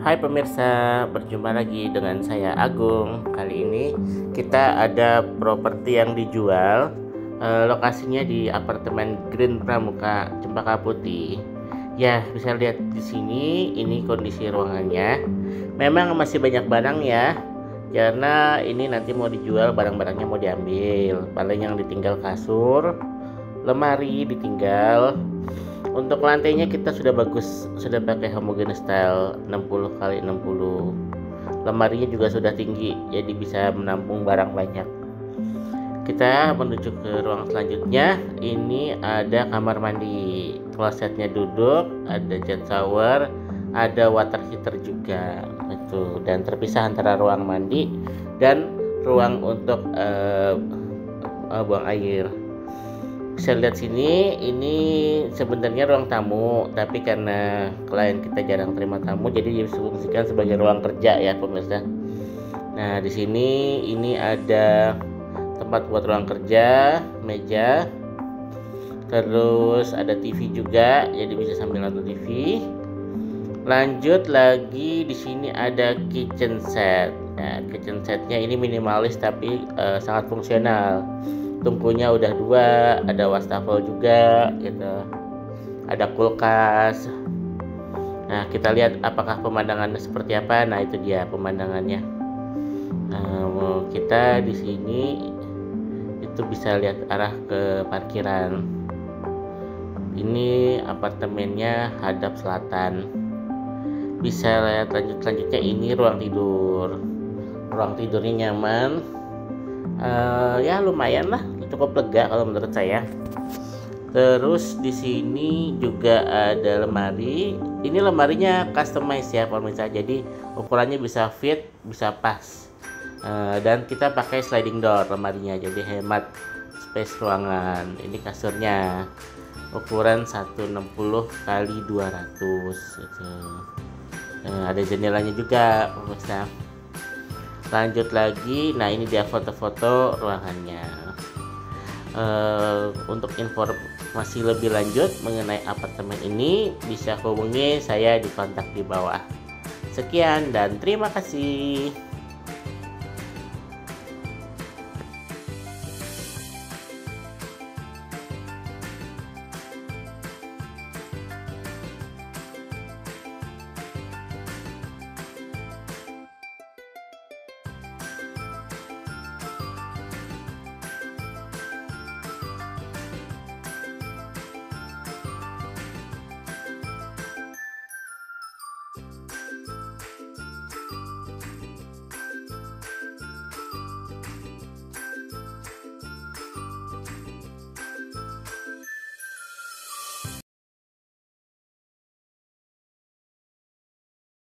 Hai pemirsa, berjumpa lagi dengan saya Agung. Kali ini kita ada properti yang dijual. Lokasinya di apartemen Green Pramuka, Cempaka Putih. Ya, bisa lihat di sini. Ini kondisi ruangannya. Memang masih banyak barang ya, karena ini nanti mau dijual, barang-barangnya mau diambil. Paling yang ditinggal kasur, lemari ditinggal. Untuk lantainya kita sudah bagus, sudah pakai homogeneous style 60 kali 60. Lemarinya juga sudah tinggi, jadi bisa menampung barang banyak. Kita menuju ke ruang selanjutnya. Ini ada kamar mandi, klosetnya duduk, ada jet shower, ada water heater juga. Itu, dan terpisah antara ruang mandi dan ruang untuk buang air. Bisa lihat sini, ini sebenarnya ruang tamu, tapi karena klien kita jarang terima tamu, jadi difungsikan sebagai ruang kerja ya pemirsa. Nah, di sini ini ada tempat buat ruang kerja, meja, terus ada TV juga, jadi bisa sambil nonton TV. Lanjut lagi, di sini ada kitchen set. Nah, kitchen setnya ini minimalis tapi sangat fungsional. Tungkunya udah 2, ada wastafel juga gitu, ada kulkas. Nah, kita lihat apakah pemandangannya seperti apa. Nah, itu dia pemandangannya. Kita di sini itu bisa lihat arah ke parkiran. Ini apartemennya hadap selatan. Bisa lihat selanjutnya, ini ruang tidur. Ruang tidurnya nyaman. Ya lumayan lah, cukup lega kalau menurut saya. Terus di sini juga ada lemari. Ini lemarinya customize ya pemirsa, jadi ukurannya bisa fit, bisa pas. Dan kita pakai sliding door lemarinya, jadi hemat space ruangan. Ini kasurnya ukuran 160 kali 200 gitu. Ada jendelanya juga pemirsa. Lanjut lagi, nah ini dia foto-foto ruangannya. Untuk informasi lebih lanjut mengenai apartemen ini bisa hubungi saya di kontak di bawah. Sekian dan terima kasih.